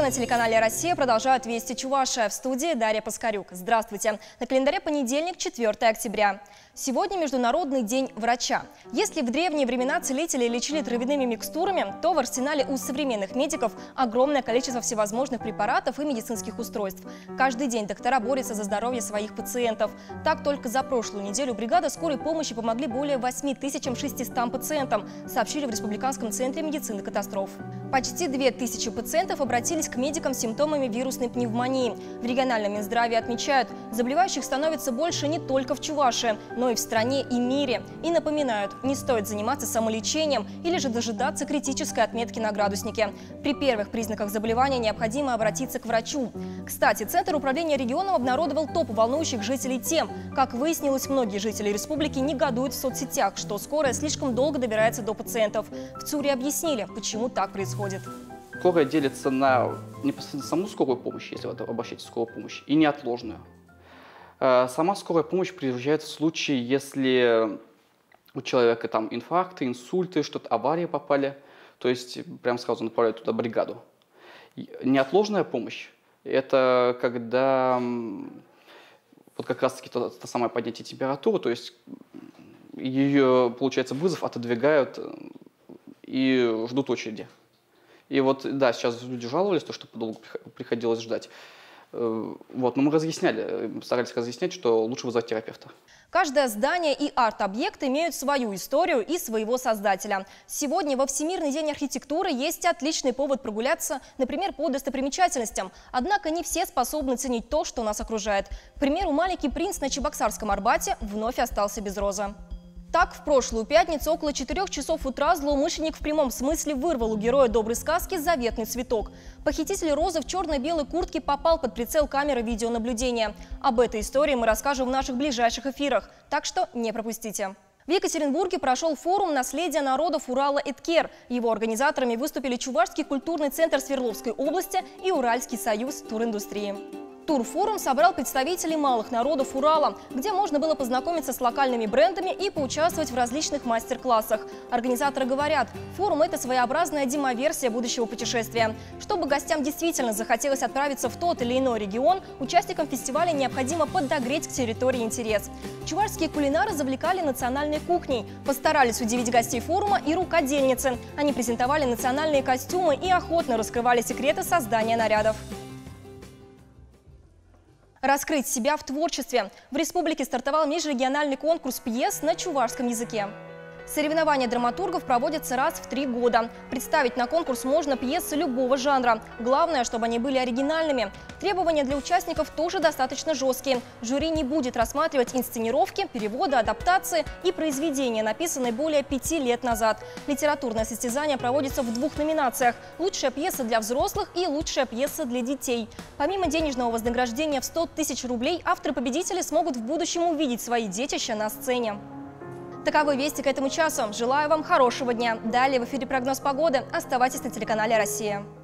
на телеканале «Россия» продолжают «Вести Чувашия». В студии Дарья Паскарюк. Здравствуйте. На календаре понедельник, 4 октября. Сегодня Международный день врача. Если в древние времена целители лечили травяными микстурами, то в арсенале у современных медиков огромное количество всевозможных препаратов и медицинских устройств. Каждый день доктора борются за здоровье своих пациентов. Так, только за прошлую неделю бригада скорой помощи помогли более 8600 пациентам, сообщили в Республиканском центре медицины катастроф. Почти 2000 пациентов обратились к медикам с симптомами вирусной пневмонии. В региональном Минздраве отмечают, заболевающих становится больше не только в Чувашии, но и в стране и мире. И напоминают, не стоит заниматься самолечением или же дожидаться критической отметки на градуснике. При первых признаках заболевания необходимо обратиться к врачу. Кстати, Центр управления регионом обнародовал топ волнующих жителей тем. Как выяснилось, многие жители республики негодуют в соцсетях, что скорая слишком долго добирается до пациентов. В ЦУРе объяснили, почему так происходит. Скорая делится на непосредственно саму скорую помощь, если вы обращаетесь в скорую помощь, и неотложную. Сама скорая помощь приезжает в случае, если у человека там инфаркты, инсульты, что-то, аварии попали, то есть прям сразу направляют туда бригаду. Неотложная помощь – это когда вот как раз-таки то самое поднятие температуры, то есть ее, получается, вызов отодвигают и ждут очереди. И вот, да, сейчас люди жаловались, то, что долго приходилось ждать. Вот, но мы старались разъяснять, что лучше вызвать терапевта. Каждое здание и арт-объект имеют свою историю и своего создателя. Сегодня во Всемирный день архитектуры есть отличный повод прогуляться, например, по достопримечательностям. Однако не все способны ценить то, что нас окружает. К примеру, маленький принц на Чебоксарском Арбате вновь остался без розы. Так, в прошлую пятницу около 4 часов утра злоумышленник в прямом смысле вырвал у героя доброй сказки заветный цветок. Похититель розы в черно-белой куртке попал под прицел камеры видеонаблюдения. Об этой истории мы расскажем в наших ближайших эфирах, так что не пропустите. В Екатеринбурге прошел форум «Наследие народов Урала Эдкер». Его организаторами выступили Чувашский культурный центр Свердловской области и Уральский союз туриндустрии. Турфорум собрал представителей малых народов Урала, где можно было познакомиться с локальными брендами и поучаствовать в различных мастер-классах. Организаторы говорят, форум – это своеобразная демоверсия будущего путешествия. Чтобы гостям действительно захотелось отправиться в тот или иной регион, участникам фестиваля необходимо подогреть к территории интерес. Чувашские кулинары завлекали национальной кухней, постарались удивить гостей форума и рукодельницы. Они презентовали национальные костюмы и охотно раскрывали секреты создания нарядов. Раскрыть себя в творчестве. В республике стартовал межрегиональный конкурс пьес на чувашском языке. Соревнования драматургов проводятся раз в 3 года. Представить на конкурс можно пьесы любого жанра. Главное, чтобы они были оригинальными. Требования для участников тоже достаточно жесткие. Жюри не будет рассматривать инсценировки, переводы, адаптации и произведения, написанные более 5 лет назад. Литературное состязание проводится в 2 номинациях – лучшая пьеса для взрослых и лучшая пьеса для детей. Помимо денежного вознаграждения в 100 000 рублей, авторы-победители смогут в будущем увидеть свои детища на сцене. Таковы вести к этому часу. Желаю вам хорошего дня. Далее в эфире прогноз погоды. Оставайтесь на телеканале «Россия».